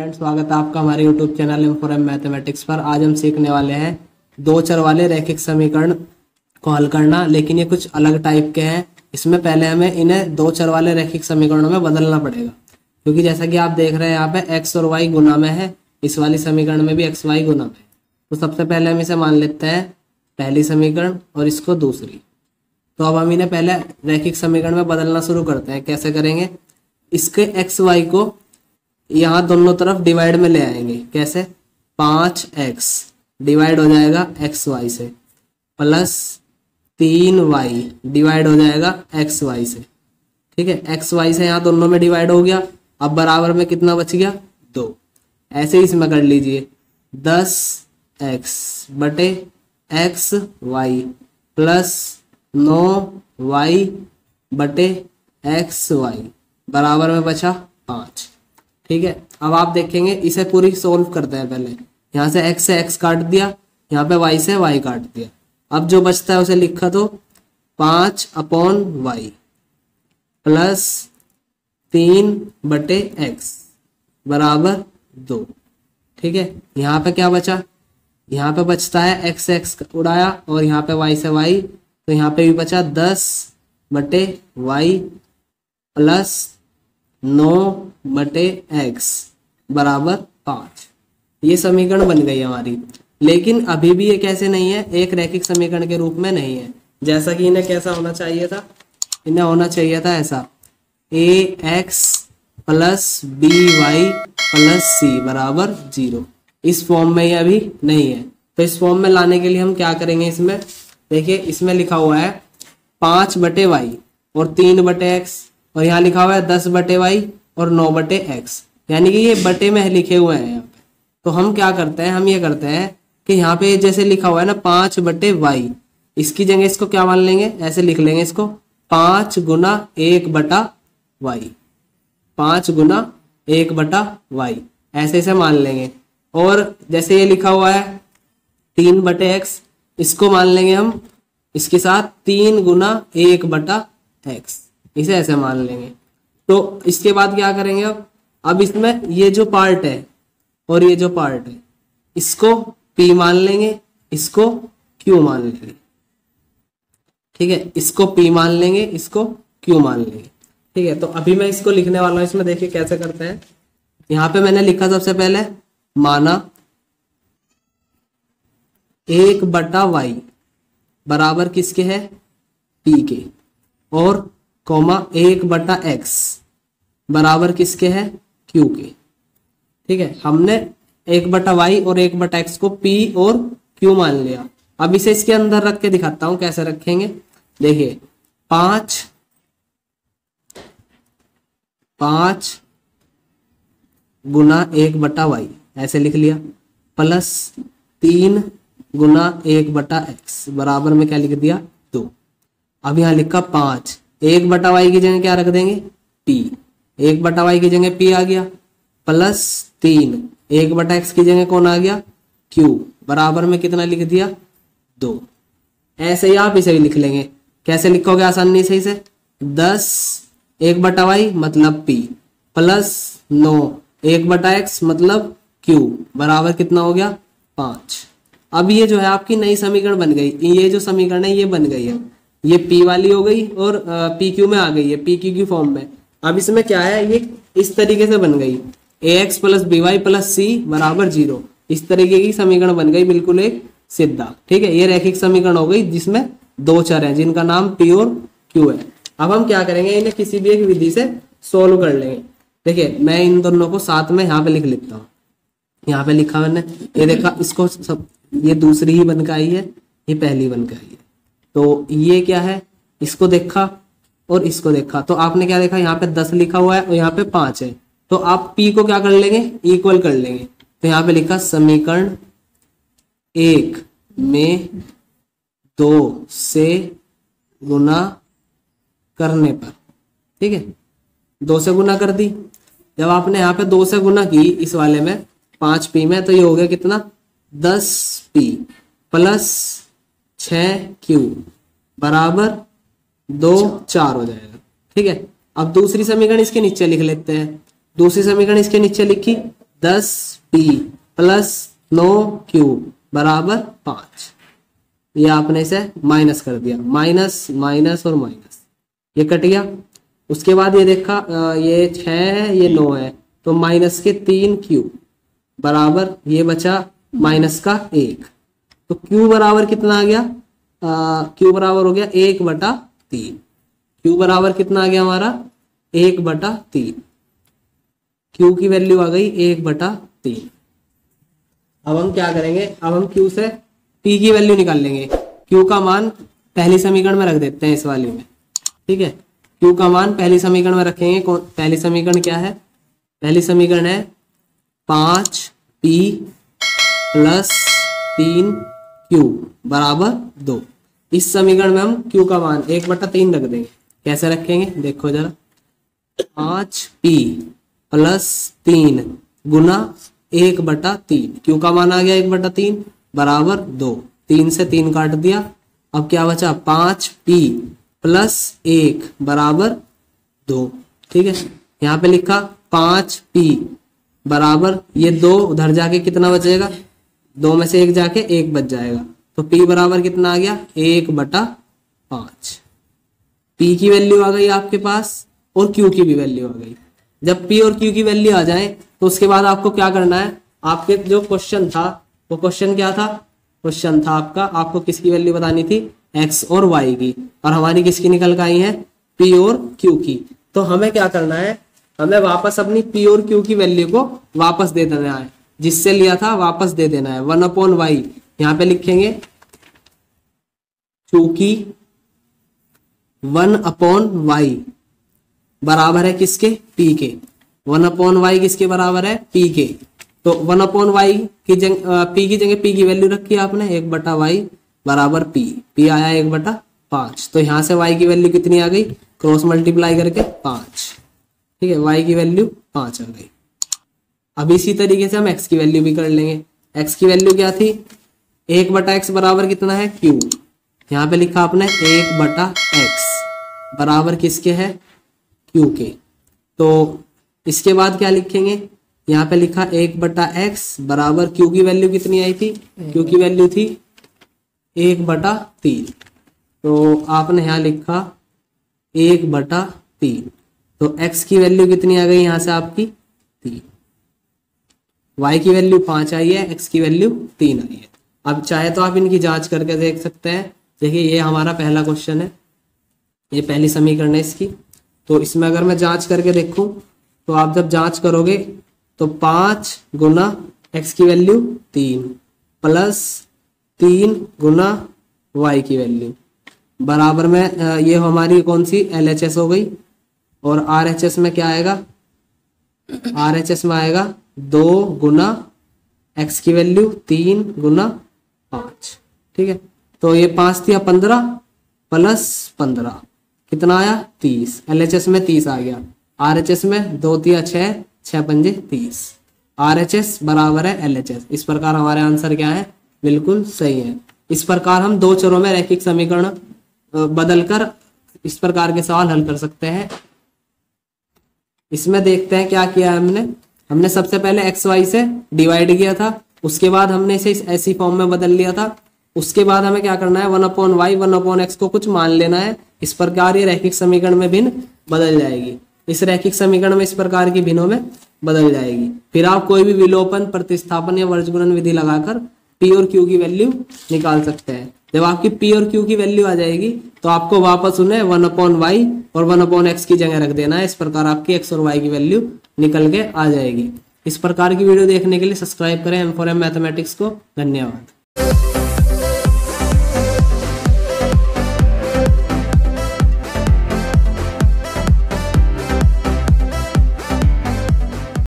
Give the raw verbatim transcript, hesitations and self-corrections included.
Friends, स्वागत है आपका हमारे YouTube channel info M mathematics पर। आज हम सीखने वाले हैं दो चर वाले रैखिक समीकरण को हल करना, लेकिन ये कुछ अलग टाइप के हैं। इसमें पहले हमें इन्हें दो चर वाले रैखिक समीकरणों में बदलना पड़ेगा, क्योंकि जैसा कि आप देख रहे हैं यहाँ पे एक्स और वाई गुना में है, इस वाली समीकरण में भी एक्स वाई गुना में है। तो सबसे पहले हम इसे मान लेते हैं पहली समीकरण और इसको दूसरी। तो अब हम इन्हें पहले रैखिक समीकरण में बदलना शुरू करते हैं। कैसे करेंगे? इसके एक्स वाई को यहाँ दोनों तरफ डिवाइड में ले आएंगे। कैसे? पांच एक्स डिवाइड हो जाएगा एक्स वाई से, प्लस तीन वाई डिवाइड हो जाएगा एक्स वाई से। ठीक है, एक्स वाई से यहाँ दोनों में डिवाइड हो गया। अब बराबर में कितना बच गया? दो। ऐसे ही इसमें कर लीजिए, दस एक्स बटे एक्स वाई प्लस नौ वाई बटे एक्स वाई बराबर में बचा पाँच। ठीक है, अब आप देखेंगे इसे पूरी सोल्व करते हैं। पहले यहाँ से x से x काट दिया, यहाँ पे y से y काट दिया। अब जो बचता है उसे लिखा तो पाँच अपॉन वाई प्लस तीन बटे x बराबर दो। ठीक है, यहाँ पे क्या बचा? यहाँ पे बचता है x से x उड़ाया और यहाँ पे y से y, तो यहाँ पे भी बचा दस बटे वाई प्लस नौ बटे एक्स बराबर पाँच। ये समीकरण बन गई हमारी। लेकिन अभी भी ये कैसे नहीं है? एक रैखिक समीकरण के रूप में नहीं है। जैसा कि इन्हें कैसा होना चाहिए था? इन्हें होना चाहिए था ऐसा, a x plus b y plus c बराबर जीरो। इस फॉर्म में ये अभी नहीं है, तो इस फॉर्म में लाने के लिए हम क्या करेंगे? इसमें देखिए, इसमें लिखा हुआ है पाँच बटे वाई और तीन बटे एक्स, और यहाँ लिखा हुआ है दस बटे वाई और नौ बटे एक्स, यानी कि ये बटे में लिखे हुए हैं यहाँ पे। तो हम क्या करते हैं? हम ये करते हैं कि यहाँ पे जैसे लिखा हुआ है ना पाँच बटे वाई, इसकी जगह इसको क्या मान लेंगे? ऐसे लिख लेंगे इसको, पाँच गुना एक बटा वाई, पाँच गुना एक बटा वाई, ऐसे ऐसे मान लेंगे। और जैसे ये लिखा हुआ है तीन बटे एक्स, इसको मान लेंगे हम इसके साथ तीन गुना एक बटा एक्स, इसे ऐसे मान लेंगे। तो इसके बाद क्या करेंगे? अब अब इसमें ये जो पार्ट है और ये जो पार्ट है, इसको p मान लेंगे, इसको q मान लेंगे। ठीक है, इसको p मान लेंगे, इसको q मान लेंगे। ठीक है, तो अभी मैं इसको लिखने वाला हूं। इसमें देखिए कैसे करते हैं। यहां पे मैंने लिखा सबसे पहले माना एक बटा वाई बराबर किसके है? p के, और कॉमा एक बटा एक्स बराबर किसके है? क्यू के। ठीक है, हमने एक बटा वाई और एक बटा एक्स को पी और क्यू मान लिया। अब इसे इसके अंदर रख के दिखाता हूं कैसे रखेंगे। देखिए, पांच पांच गुना एक बटा वाई ऐसे लिख लिया, प्लस तीन गुना एक बटा एक्स बराबर में क्या लिख दिया? दो। अब यहां लिखा पांच, एक बटा वाई की जगह क्या रख देंगे? पी। एक बटा वाई की जगह पी आ गया, प्लस तीन, एक बटा एक्स की जगह कौन आ गया? क्यू बराबर में कितना लिख दिया? दो। ऐसे ही आप इसे भी लिख लेंगे। कैसे लिखोगे आसानी से इसे? दस एक बटा वाई मतलब पी प्लस नौ एक बटा एक्स मतलब क्यू बराबर कितना हो गया? पांच। अब ये जो है आपकी नई समीकरण बन गई। ये जो समीकरण है ये बन गई है, ये p वाली हो गई और पी क्यू में आ गई है, पी क्यू की फॉर्म में। अब इसमें क्या है? ये इस तरीके से बन गई, a x plus b y plus c बराबर जीरो। इस तरीके की समीकरण बन गई, बिल्कुल एक सीधा। ठीक है, ये रैखिक समीकरण हो गई जिसमें दो चर हैं जिनका नाम p और q है। अब हम क्या करेंगे? इन्हें किसी भी एक विधि से सोल्व कर लेंगे। देखिए, मैं इन दोनों को साथ में यहाँ पे लिख लेता हूँ। यहाँ पे लिखा मैंने, ये देखा, इसको सब, ये दूसरी ही बन के आई है, ये पहली बन के आई है। तो ये क्या है? इसको देखा और इसको देखा, तो आपने क्या देखा? यहाँ पे दस लिखा हुआ है और यहाँ पे पांच है, तो आप p को क्या कर लेंगे? इक्वल कर लेंगे। तो यहाँ पे लिखा समीकरण एक में दो से गुना करने पर। ठीक है, दो से गुना कर दी। जब आपने यहाँ पे दो से गुना की इस वाले में पांच पी में, तो ये हो गया कितना? दस पी प्लस छ क्यू बराबर दो, चार हो जाएगा। ठीक है, अब दूसरी समीकरण इसके नीचे लिख लेते हैं। दूसरी समीकरण इसके नीचे लिखी, दस पी प्लस नौ क्यू बराबर पांच। ये आपने इसे माइनस कर दिया, माइनस माइनस और माइनस, ये कट गया। उसके बाद ये देखा ये छह है ये नौ है, तो माइनस के तीन क्यू बराबर ये बचा माइनस का एक। तो क्यू बराबर कितना आ गया, क्यू बराबर हो गया एक बटा तीन। क्यू बराबर कितना आ गया हमारा, एक बटा तीन। क्यू की वैल्यू आ गई एक बटा तीन। अब हम क्या करेंगे, अब हम क्यू से पी की वैल्यू निकाल लेंगे। क्यू का मान पहली समीकरण में रख देते हैं इस वाली में, ठीक है। क्यू का मान पहली समीकरण में रखेंगे। कौन पहली समीकरण क्या है, पहली समीकरण है पांच पी प्लस तीन क्यू बराबर दो। इस समीकरण में हम क्यू का मान एक बटा तीन रख देंगे। कैसे रखेंगे देखो जरा, पांच पी प्लस तीन गुना एक बटा तीन, क्यू का मान आ गया एक बटा तीन बराबर दो। तीन से तीन काट दिया, अब क्या बचा, पांच पी प्लस एक बराबर दो, ठीक है। यहाँ पे लिखा पांच पी बराबर ये दो, उधर जाके कितना बचेगा, दो में से एक जाके एक बच जाएगा। तो p बराबर कितना आ गया, एक बटा पांच। p की वैल्यू आ गई आपके पास और q की भी वैल्यू आ गई। जब p और q की वैल्यू आ जाए तो उसके बाद आपको क्या करना है, आपके जो क्वेश्चन था वो क्वेश्चन क्या था, क्वेश्चन था आपका, आपको किसकी वैल्यू बतानी थी, x और y की, और हमारी किसकी निकल कर आई है, p और q की। तो हमें क्या करना है, हमें वापस अपनी p और q की वैल्यू को वापस दे देना है, जिससे लिया था वापस दे देना है। वन अपॉन वाई यहाँ पे लिखेंगे, चूंकि वन अपॉन वाई बराबर है किसके, p के। वन अपॉन वाई किसके बराबर है, p के। तो वन अपॉन वाई की जगह p की जगह p की वैल्यू रखी आपने, एक बटा वाई बराबर p। p आया एक बटा पांच। तो यहां से y की वैल्यू कितनी आ गई, क्रॉस मल्टीप्लाई करके पांच, ठीक है। y की वैल्यू पांच आ गई। अब इसी तरीके से हम x की वैल्यू भी कर लेंगे। x की वैल्यू क्या थी, एक बटा एक्स बराबर कितना है, q। यहाँ पे लिखा आपने एक बटा एक्स बराबर किसके है, q के। तो इसके बाद क्या लिखेंगे, यहाँ पे लिखा एक बटा एक्स बराबर q की वैल्यू कितनी आई थी, q की वैल्यू थी एक बटा तीन। तो आपने यहाँ लिखा एक बटा तीन। तो x की वैल्यू कितनी आ गई यहाँ से आपकी, तीन। y की वैल्यू पांच आई है, x की वैल्यू तीन आई है। अब चाहे तो आप इनकी जांच करके देख सकते हैं। देखिए ये हमारा पहला क्वेश्चन है, ये पहली समीकरण है इसकी। तो इसमें अगर मैं जांच करके देखूं तो आप जब जांच करोगे तो पांच गुना x की वैल्यू तीन प्लस तीन गुना y की वैल्यू बराबर में ये हमारी कौन सी एल एच एस हो गई। और आर एच एस में क्या आएगा, आर एच एस में आएगा दो गुना x की वैल्यू तीन गुना पांच, ठीक है। तो ये पांच दिया पंद्रह प्लस पंद्रह कितना आया, तीस। एल एच एस में तीस आ गया, आर एच एस में दो दिया छह, छह पंजे तीस। आर एच एस बराबर है एल एच एस। इस प्रकार हमारे आंसर क्या है, बिल्कुल सही है। इस प्रकार हम दो चरों में रैखिक समीकरण बदलकर इस प्रकार के सवाल हल कर सकते हैं। इसमें देखते हैं क्या किया है हमने। हमने सबसे पहले एक्स वाई से डिवाइड किया था, उसके बाद हमने इसे इस ऐसी फॉर्म में बदल लिया था। उसके बाद हमें क्या करना है, one upon y one upon x को कुछ मान लेना है। इस प्रकार ये रैखिक समीकरण में भिन्न बदल जाएगी। इस रैखिक समीकरण में इस प्रकार की भिन्नों में बदल जाएगी। फिर आप कोई भी विलोपन, प्रतिस्थापन या वर्गगुणन विधि लगाकर पी और क्यू की वैल्यू निकाल सकते हैं। जब आपकी पी और क्यू की वैल्यू आ जाएगी तो आपको वापस उन्हें वन अपॉन वाई और वन अपॉन एक्स की जगह रख देना है। इस प्रकार आपकी एक्स और वाई की वैल्यू निकल के आ जाएगी। इस प्रकार की वीडियो देखने के लिए सब्सक्राइब करें एम फॉर एम मैथमेटिक्स को। धन्यवाद।